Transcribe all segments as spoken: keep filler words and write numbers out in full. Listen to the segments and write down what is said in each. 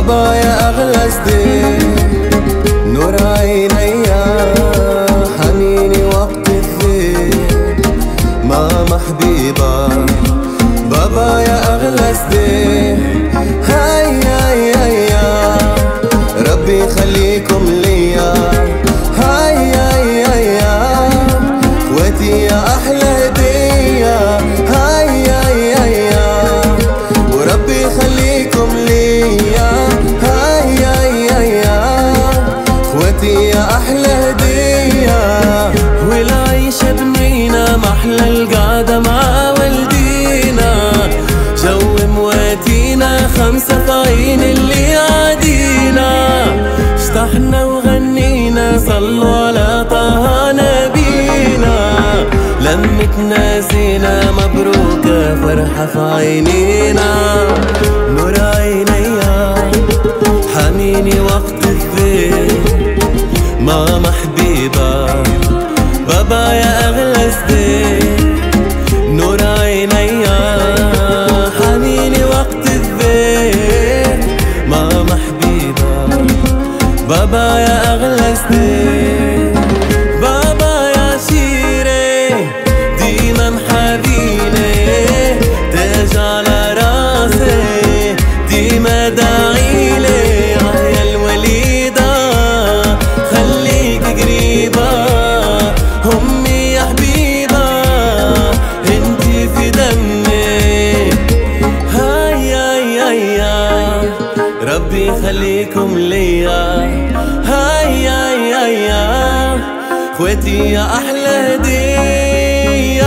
بابا يا أغلى صديق، نور عينيا حنيني وقت الضيق. ماما حبيبة بابا يا أغلى صديق. هيا هيا هيا ربي يخليكم ليا. هيا هيا هيا اخواتي يا أحلى هدية. هيا هيا هيا وربي يخليكم ليا. هيا هيا هيا اخواتي يا أحلى هدية. والعيشة بنينا محلى القعدة مع والدينا. جو مواتينا خمسة طاين اللي عادينا. اشتحنا وغنينا صلوا على طه نبينا. لمتنا زينة مبروكة فرحة في عينينا. نور عينيا حنيني وقت الضيق. ماما حبيبة بابا يا أغلى صديق. نور عينيا حنيني وقت الضيق. ماما حبيبة بابا يا أغلى صديق. بابا يا شيري ديما حبيني. تاج على راسي ديما داعيلي. يا الوليدة خليك قريبة. أمي يا حبيبة انتي في دمي. هيا هيا هيا ربي يخليكم ليا. هيا هيا هيا اخواتي يا أحلى هدية.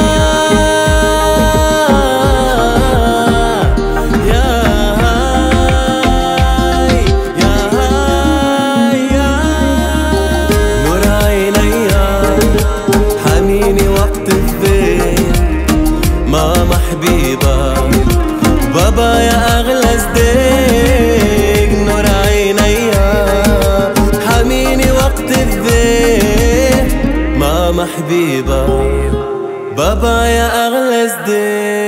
ماما حبيبة بابا يا أغلى صديق. نور عينيا حميني وقت الضيق. ماما حبيبة بابا يا أغلى صديق.